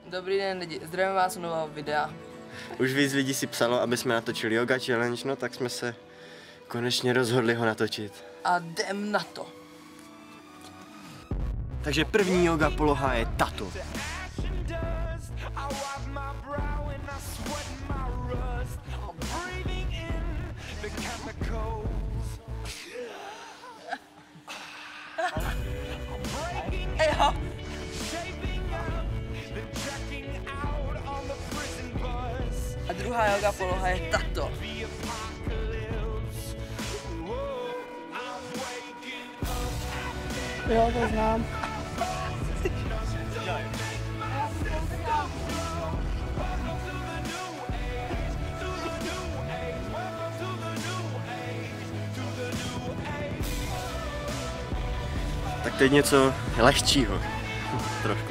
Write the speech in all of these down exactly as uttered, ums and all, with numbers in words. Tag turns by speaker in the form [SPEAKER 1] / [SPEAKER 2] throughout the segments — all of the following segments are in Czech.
[SPEAKER 1] Dobrý den lidi, zdravím vás u nového videa.
[SPEAKER 2] Už víc lidí si psalo, aby jsme natočili yoga challenge, no tak jsme se konečně rozhodli ho natočit.
[SPEAKER 1] A jdem na to.
[SPEAKER 2] Takže první yoga poloha je tato.
[SPEAKER 1] Ejo. A druhá yoga poloha je tato.
[SPEAKER 3] Jo, to znám.
[SPEAKER 2] Tak teď něco lehčího. Trošku.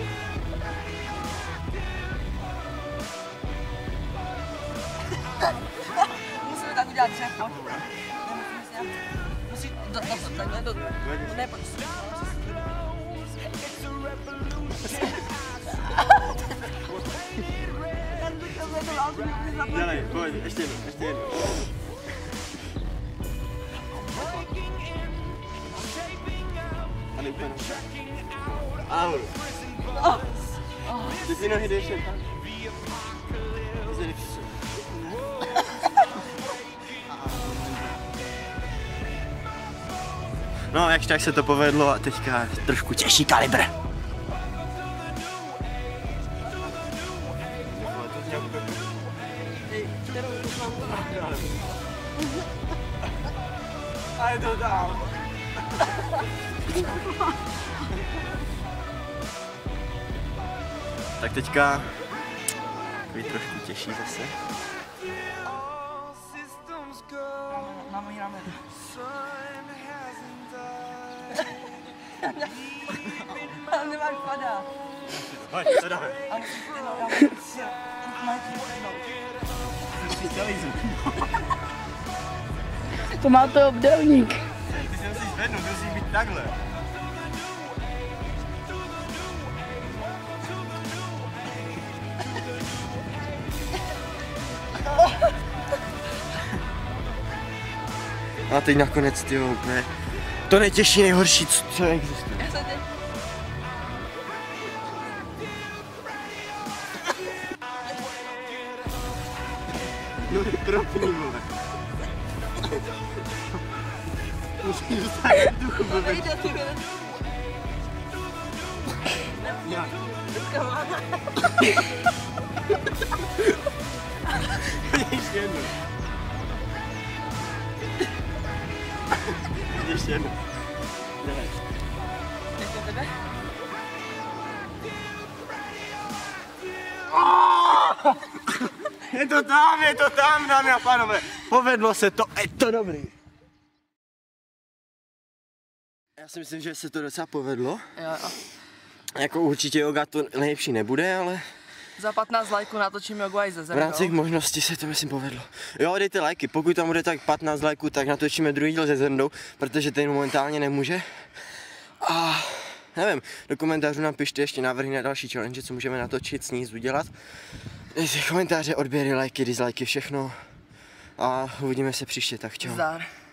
[SPEAKER 1] Musíme tak udělat dřev, pojď. Musíš do toho, takhle do... Ne, pojď.
[SPEAKER 2] Dělej, pojď, ještě jednou, ještě jednou. A nejpěnou. Ahoj. Ty si nohy jdeš tam. No, jakž tak se to povedlo a teďka trošku těžší kalibr. A je to dál. Tak teďka takový trošku těžší zase.
[SPEAKER 1] Namíráme. Ale nemáš padá.
[SPEAKER 2] Pojď, co dáme?
[SPEAKER 1] A musíš ty no, já musím si
[SPEAKER 3] To má to obdélník.
[SPEAKER 2] Ty se musíš zvednout, ty musíš být takhle. A teď nakonec, tyjo, úplně to nejtěžší, nejhorší, co, co existuje.
[SPEAKER 1] Já se teď...
[SPEAKER 2] No je trapný, vole. Musíš dostat duchu,
[SPEAKER 1] To
[SPEAKER 2] vole.
[SPEAKER 1] nejde, ty vole.
[SPEAKER 2] Jak?
[SPEAKER 1] Rukama.
[SPEAKER 2] Ještě jednou. Ještě jednou. Dělej.
[SPEAKER 1] Jak to tebe?
[SPEAKER 2] Je to tam, je to tam, dámy a pánové. Povedlo se to, je to dobrý. Já si myslím, že se to docela povedlo.
[SPEAKER 1] Jo, jo.
[SPEAKER 2] Jako určitě yoga to nejlepší nebude, ale
[SPEAKER 1] Za patnáct lajků natočím jogu aj ze
[SPEAKER 2] v
[SPEAKER 1] zemi.
[SPEAKER 2] rámci možností se to myslím povedlo. Jo, dejte lajky, pokud tam bude tak patnáct lajků, tak natočíme druhý díl se Zrndou, protože ten momentálně nemůže. A nevím, do komentářů nám pište ještě návrhy na další challenge, co můžeme natočit, sníst, udělat. Dejte komentáře, odběry, lajky, dislajky, všechno. A uvidíme se příště, tak čau.
[SPEAKER 1] Zdar.